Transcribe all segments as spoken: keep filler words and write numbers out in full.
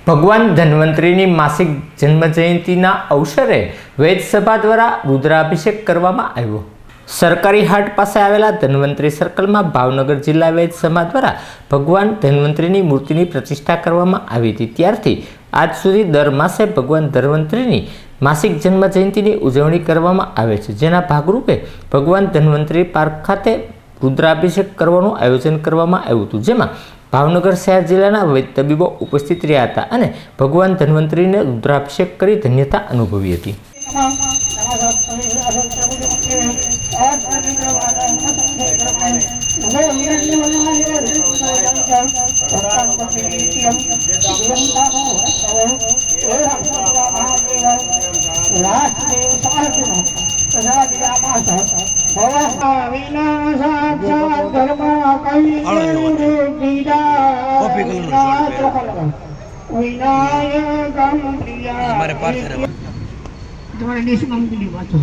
ભગવાન ધન્વંતરીની માસિક જન્મજયંતિના અવસરે વૈદ સભા દ્વારા રુદ્રાભિષેક કરવામાં આવ્યો। સરકારી હાટ પાસે આવેલા ધન્વંતરી સર્કલમાં ભાવનગર જિલ્લા વૈદ સભા દ્વારા ભગવાન ધન્વંતરીની મૂર્તિની પ્રતિષ્ઠા કરવામાં આવી હતી। ત્યારથી આજ સુધી દર માસે ભગવાન ધન્વંતરીની માસિક જન્મજયંતિની ઉજવણી કરવામાં આવે છે, જેના ભાગરૂપે ભગવાન ધન્વંતરી પાર્ક ખાતે રુદ્રાભિષેક કરવાનું આયોજન કરવામાં આવ્યું હતું, જેમાં ભાવનગર શહેર જિલ્લાના વૈદ તબીબો ઉપસ્થિત રહ્યા હતા અને ભગવાન ધન્વંતરીને રુદ્રાભિષેક કરી ધન્યતા અનુભવી હતી। तुम्हारे देश में की बात हो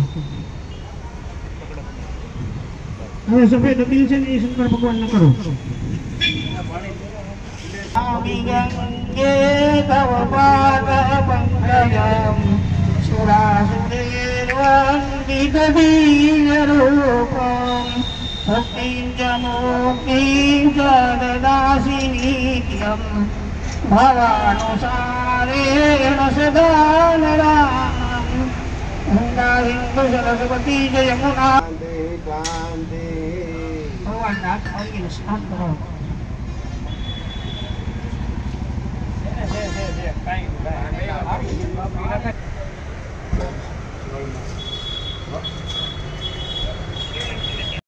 हमें सफेद दिल से नहीं शंकर भगवान न करो। हिंदू सरस्वती जय यमुना भगवान नाथ आइए स्नान करो।